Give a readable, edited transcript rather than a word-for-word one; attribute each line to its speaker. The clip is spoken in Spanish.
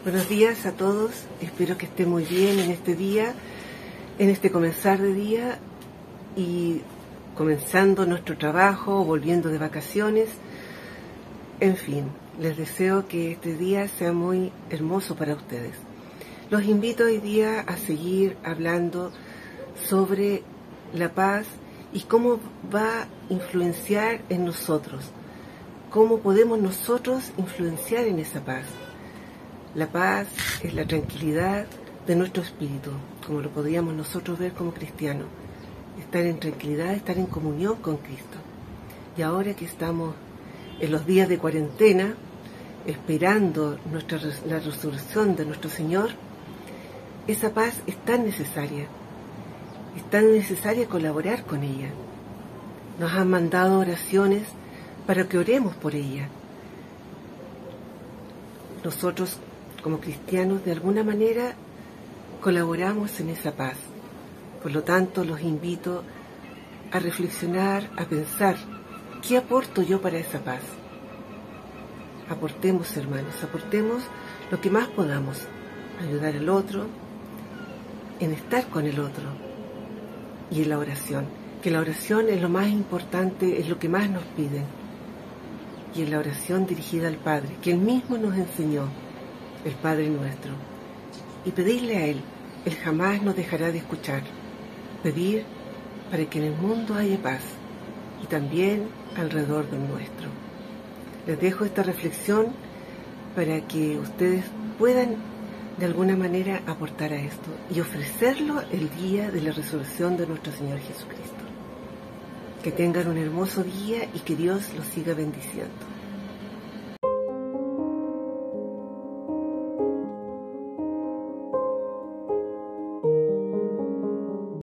Speaker 1: Buenos días a todos, espero que estén muy bien en este día, en este comenzar de día y comenzando nuestro trabajo, volviendo de vacaciones. En fin, les deseo que este día sea muy hermoso para ustedes. Los invito hoy día a seguir hablando sobre la paz y cómo va a influenciar en nosotros, cómo podemos nosotros influenciar en esa paz. La paz es la tranquilidad de nuestro espíritu, como lo podríamos nosotros ver como cristianos. Estar en tranquilidad, estar en comunión con Cristo. Y ahora que estamos en los días de cuarentena, esperando la resurrección de nuestro Señor, esa paz es tan necesaria colaborar con ella. Nos han mandado oraciones para que oremos por ella. Nosotros, como cristianos, de alguna manera colaboramos en esa paz. Por lo tanto, los invito a reflexionar, a pensar, ¿qué aporto yo para esa paz? Aportemos, hermanos, aportemos lo que más podamos, ayudar al otro, en estar con el otro y en la oración, que la oración es lo más importante, es lo que más nos piden, y en la oración dirigida al Padre, que Él mismo nos enseñó, el Padre nuestro, y pedirle a Él jamás nos dejará de escuchar, pedir para que en el mundo haya paz, y también alrededor del nuestro. Les dejo esta reflexión para que ustedes puedan de alguna manera aportar a esto y ofrecerlo el día de la resurrección de nuestro Señor Jesucristo. Que tengan un hermoso día y que Dios los siga bendiciendo.